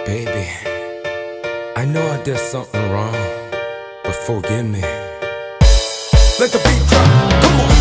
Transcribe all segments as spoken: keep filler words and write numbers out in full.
Baby, I know I did something wrong, but forgive me. Let the beat drop, come on.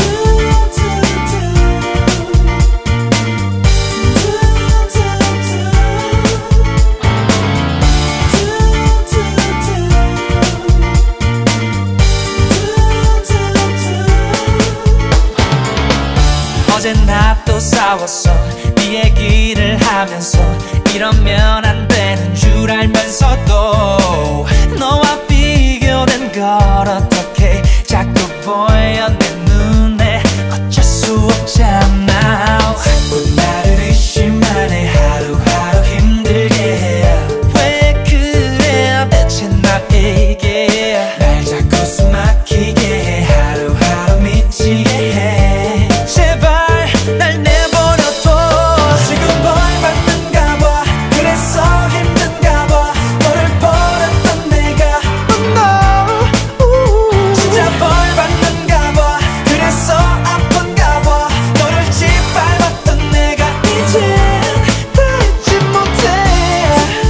어젠 나 또 싸웠어. 네 얘기를 하면서 이러면 안 되는 줄 알면서도 너와 비교된 걸 어떻게 자꾸 보여 내 눈에. 어쩔 수 없잖아. 자꾸 나를 의심하네. 하루하루 힘들게 해. 왜 그래 대체 나에게 날 자꾸 숨 막히게 해. 하루하루 미치게 해. 제발 날 내버려둬. 지금 벌 받는가 봐. 그래서 힘든가 봐. 너를 버렸던 내가 oh no. 진짜 벌 받는가 봐. 그래서 아픈가 봐. 너를 짓밟았던 내가 이젠 다 잊지 못해.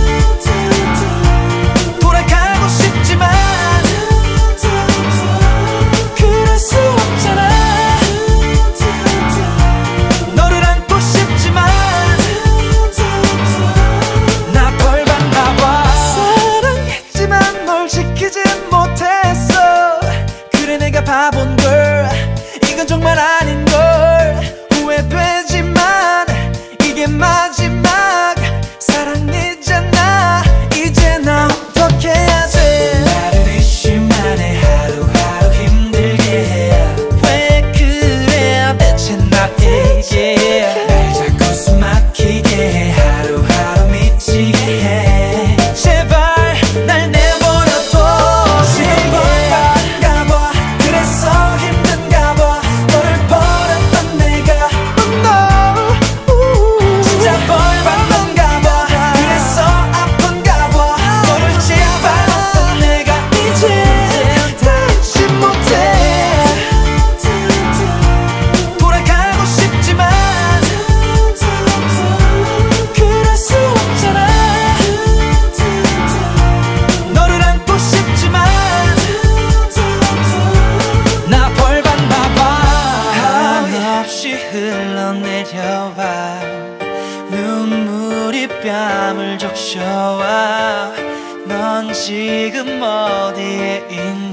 돌아가고 싶지만 그럴 수 없잖아. 너를 안고 싶지만 나 벌 받나 봐. 사랑했지만 널 지키진 못했어. 그래 내가 바본걸. 이건 정말 아닌걸. 후회되지만 이게 마지막 사랑이잖아. 이제 나 어떻게 해야 돼. 나를 의심하네. 하루하루 힘들게 해. 왜 그래 대체 나에게 날 자꾸 숨 막히게 해. 하루하루 미치게 해. 제발 날 내버려둬. 지금 벌 받는가 봐. 그래서 힘든가 봐. 너를 버렸던 내가 oh no. 진짜 벌 받는가 봐. 그래서 아픈가 봐. 너를 짓밟았던 내가 이제 다 잊지 못해. 돌아가고 싶지만 그럴 수 없잖아. 너를 안고 싶지만 나 벌 받나 봐. 한없이 흘러내려와. 눈물이 뺨을 적셔와. 넌 지금 어디에 있니?